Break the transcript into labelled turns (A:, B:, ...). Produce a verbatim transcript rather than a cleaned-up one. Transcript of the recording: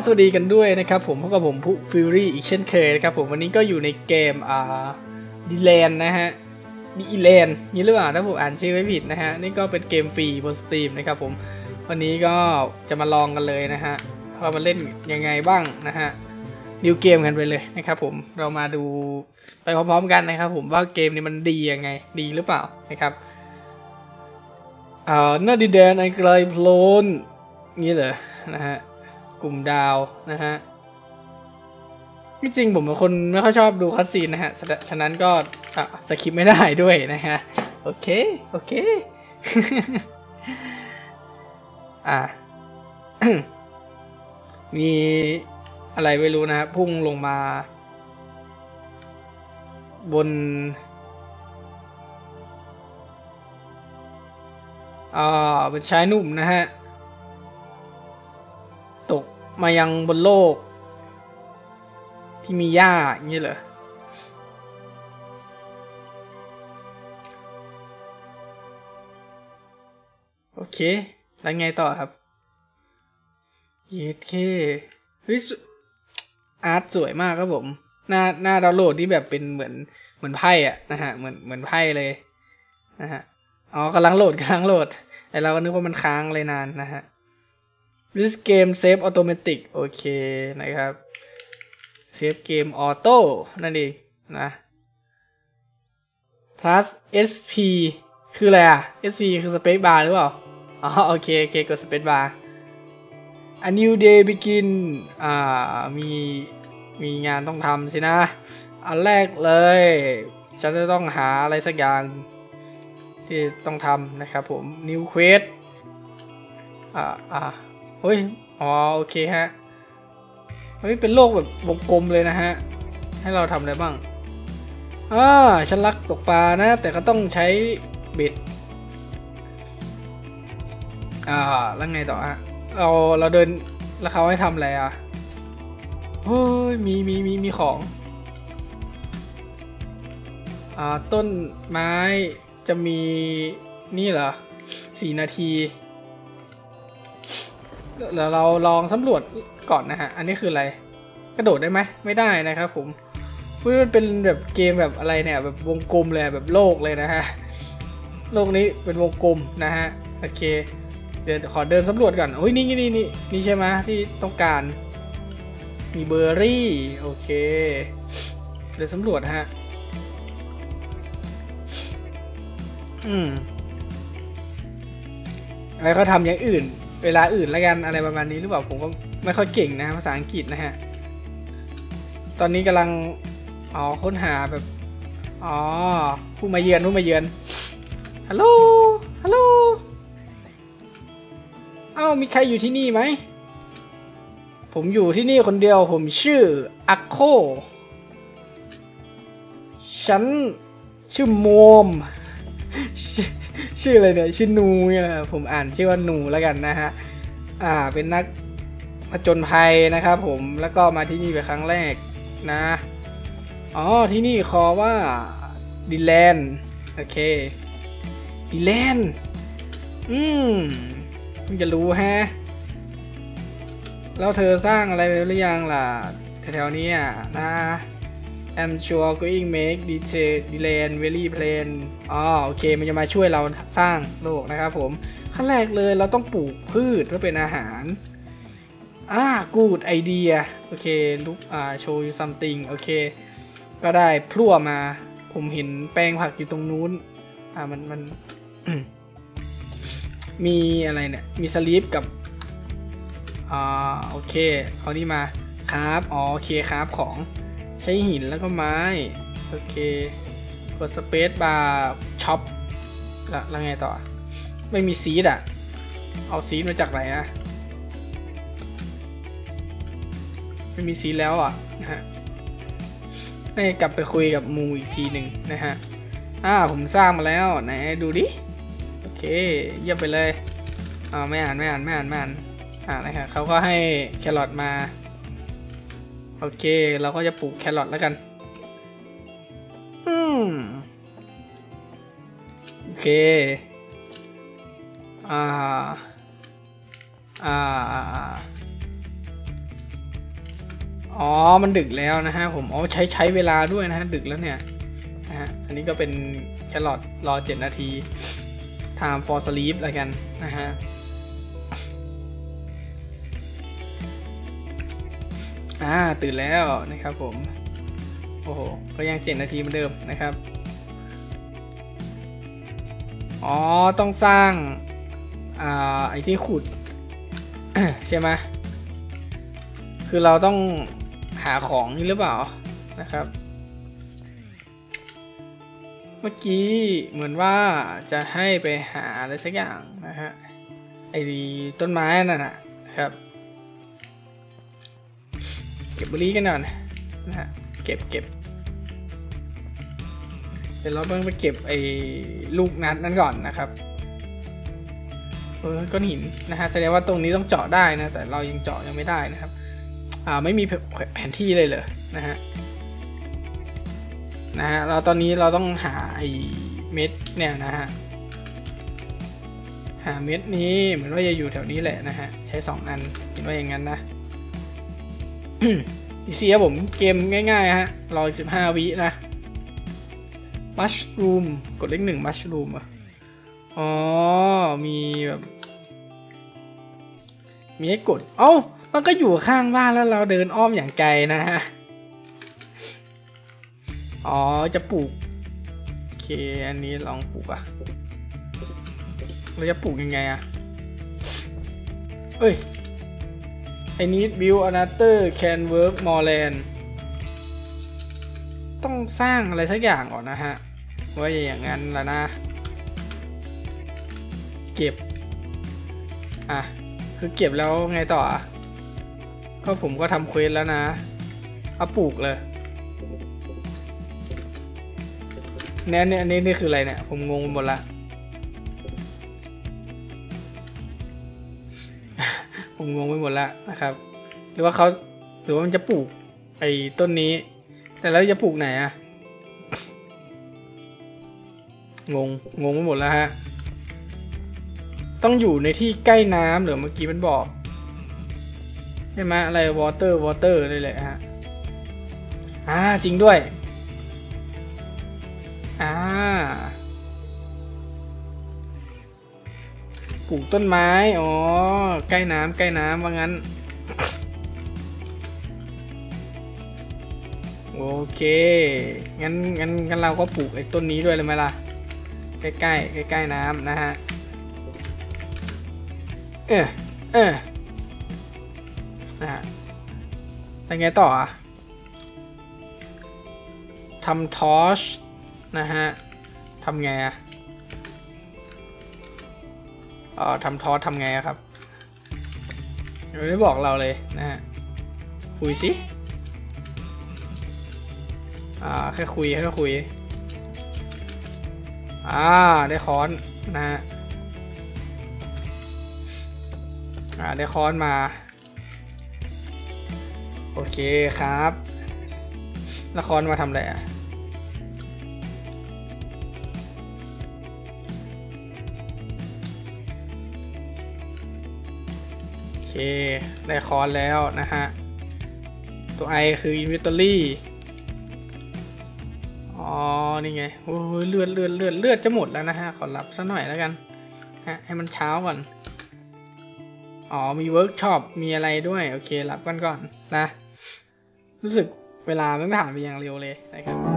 A: สวัสดีกันด้วยนะครับผมพบกับผมผู้ฟิวรี่อีกเช่นเคยนะครับผมวันนี้ก็อยู่ในเกมอ่าดีแลนนะฮะดีแลนนี่หรือเปล่าถ้าผมอ่านชื่อไม่ผิดนะฮะนี่ก็เป็นเกมฟรีบนสตรีมนะครับผมวันนี้ก็จะมาลองกันเลยนะฮะว่ามันเล่นยังไงบ้างนะฮะดิวเกมกันไปเลยนะครับผมเรามาดูไปพร้อมๆกันนะครับผมว่าเกมนี้มันดียังไงดีหรือเปล่านะครับอ่าหน้าดินแดนอันไกลโพ้นนี่เหรอนะฮะกลุ่มดาวนะฮะจริงผมเป็นคนไม่ค่อยชอบดูคัตซีนนะฮะฉะนั้นก็สคิปไม่ได้ด้วยนะฮะโอเคโอเค อ่ะ มีอะไรไม่รู้นะฮะพุ่งลงมาบนอ่าเป็นชายหนุ่มนะฮะตกมายังบนโลกที่มีหญ้าอย่างนี้เหรอโอเคแล้วไงต่อครับเยเคเฮ้ยอาร์ตสวยมากครับผมหน้าหน้าดาวน์โหลดที่แบบเป็นเหมือนเหมือนไพ่อะนะฮะเหมือนเหมือนไพ่เลยนะฮะอ๋อกำลังโหลดกำลังโหลดแต่เราก็นึกว่ามันค้างเลยนานนะฮะ This game save automatic โอเคนะครับเซฟเกมออโต้นั่นเองนะ plus เอส พี คืออะไรอ่ะ เอส พี คือ space bar หรือเปล่าอ๋อโอเคโอเคกด space bar a new day begin อ่ามีมีงานต้องทำสินะอันแรกเลยฉันจะต้องหาอะไรสักอย่างที่ต้องทำนะครับผม new quest อ่าอ่าเฮ้ยอ๋อโอเคฮะเฮ้ยเป็นโลกแบบวงกลมเลยนะฮะให้เราทำอะไรบ้างอ่าฉันรักตกปลานะแต่ก็ต้องใช้เบ็ดอ่าแล้วไงต่อฮะเราเราเดินแล้วเขาให้ทำอะไรอ่ะเฮ้ยมีมีมีมีของอ่าต้นไม้จะมีนี่เหรอสี่นาทีเดี๋ยวเราลองสำรวจก่อนนะฮะอันนี้คืออะไรกระโดดได้ไหมไม่ได้นะครับผมมันเป็นแบบเกมแบบอะไรเนี่ยแบบวงกลมเลยแบบโลกเลยนะฮะโลกนี้เป็นวงกลมนะฮะโอเคเดี๋ยวขอเดินสำรวจก่อนโอ้ยนี่นี่นี่นี่ใช่ไหมที่ต้องการมีเบอร์รี่โอเคเดินสำรวจฮะอืมอะไรเขาทำอย่างอื่นเวลาอื่นแล้วกันอะไรประมาณนี้หรือเปล่าผมก็ไม่ค่อยเก่งนะภาษาอังกฤษนะฮะตอนนี้กำลังอ๋อค้นหาแบบอ๋อผู้มาเยือนผู้มาเยือนฮัลโหลฮัลโหลเอ้ามีใครอยู่ที่นี่ไหมผมอยู่ที่นี่คนเดียวผมชื่ออัคโคฉันชื่อโมมชื่ออะไรเนี่ยชื่อนูเนี่ยผมอ่านชื่อว่านูแล้วกันนะฮะอ่าเป็นนักผจญภัยนะครับผมแล้วก็มาที่นี่เป็นครั้งแรกนะอ๋อที่นี่คอว่าดิแลนโอเคดิแลนอืมเพิ่งจะรู้ฮะแล้วเธอสร้างอะไรไปหรือยังล่ะแถวๆนี้นะ I'm sure going make detail design very plain อ๋อโอเคมันจะมาช่วยเราสร้างโลกนะครับผมขั้นแรกเลยเราต้องปลูกพืชเพื่อเป็นอาหารอ่า good idea โอเคลุกอ่า show you something โอเคก็ได้พลั่วมาผมเห็นแปลงผักอยู่ตรงนู้นอ่ามันมัน มีอะไรเนี่ยมีสลีปกับอ่าโอเคเอานี่มาครับอ๋อโอเคครับของใช้หินแล้วก็ไม้โอเคกดสเปซบาร์ช็อปแล้วไงต่อไม่มีซีดอ่ะเอาซีดมาจากไหนอ่ะไม่มีซีดแล้วอ่ะนะฮะให้กลับไปคุยกับมูอีกทีหนึ่งนะฮะอ่าผมสร้างมาแล้วไหนดูดิโอเคเยี่ยมไปเลยอ่าไม่อ่านไม่อ่านไม่อ่านไม่อ่านอ่านะครับเขาก็ให้แครอทมาโอเคเราก็จะปลูกแครอทแล้วกันอืมโอเคอ่าอ่าอ๋อมันดึกแล้วนะฮะผมอ๋อใช้ใช้เวลาด้วยนะฮะดึกแล้วเนี่ยนะฮะอันนี้ก็เป็นแครอทรอเจ็ดนาที time for sleep อะไรกันนะฮะอ่าตื่นแล้วนะครับผมโอ้โหก็ยังเจ็ดนาทีเหมือนเดิมนะครับอ๋อต้องสร้างอ่าไอ้ที่ขุด ใช่ไหมคือเราต้องหาของนี่หรือเปล่านะครับเมื่อกี้เหมือนว่าจะให้ไปหาอะไรสักอย่างนะฮะไอ้ต้นไม้นั่นน่ะครับเก็บเบอร์รี่กันหน่อยนะฮะเก็บเก็บเดี๋ยวเราต้องไปเก็บไอ้ลูกนัดนั้นก่อนนะครับเออก้อนหินนะฮะแสดงว่าตรงนี้ต้องเจาะได้นะแต่เรายังเจาะยังไม่ได้นะครับอ่าไม่มีแผนที่เลยเลยนะฮะนะฮะเราตอนนี้เราต้องหาไอ้เม็ดเนี่ยนะฮะหาเม็ดนี้เหมือนว่าจะอยู่แถวนี้แหละนะฮะใช้สองอันเห็นว่าอย่างนั้นนะ อีซีครับผมเกมง่ายๆฮะรออีกสิบห้าวินะมัชรูมกดเลขหนึ่งมัชรูมอ๋อมีแบบมีให้กดเอ้ามันก็อยู่ข้างบ้านแล้วเราเดินอ้อมอย่างไกลนะฮะอ๋อจะปลูกโอเคอันนี้ลองปลูกอะเราจะปลูกยังไงอะเอ้ยI need build another can work more land ต้องสร้างอะไรสักอย่างก่อนนะฮะว่าอย่างนั้นละนะเก็บอ่ะคือเก็บแล้วไงต่ออ่ะก็ผมก็ทำเควสแล้วนะเอาปลูกเลยเนี่ยเนี่ยนี่นี่คืออะไรเนี่ยผมงงหมดละผมงงไปหมดแล้วนะครับหรือว่าเขาหรือว่ามันจะปลูกไอ้ต้นนี้แต่แล้วจะปลูกไหนอะงงงงไปหมดแล้วฮะต้องอยู่ในที่ใกล้น้ำหรือเมื่อกี้มันบอกใช่ไหมอะไร water water เลยแหละฮะอ่าจริงด้วยอ่าปลูกต้นไม้อ๋อใกล้น้ำใกล้น้ำว่างั้นโอเคงั้นงั้นงั้นเราก็ปลูกไอ้ต้นนี้ด้วยเลยไหมล่ะใกล้ใกล้ใกล้ใกล้น้ำนะฮะเออเออนะฮะแล้วไงต่ออ่ะทำทอร์ชนะฮะทำไงอ่ะอ๋อทำทอร์ชทำไงครับไม่บอกเราเลยนะฮะคุยสิอ่าแค่คุยแค่คุยอ่าได้ค้อนนะฮะอ่าได้ค้อนมาโอเคครับแล้วค้อนมาทำอะไรอ่ะโอเคได้ค้อนแล้วนะฮะตัว I คือ inventoryอ๋อนี่ไงโอ้ยเลือดเลือดเลือดเลือดจะหมดแล้วนะฮะขอรับสักหน่อยแล้วกันฮะให้มันเช้าก่อนอ๋อมีเวิร์กช็อปมีอะไรด้วยโอเครับกันก่อนนะรู้สึกเวลาไม่ผ่านไปอย่างเร็วเลยนะครับ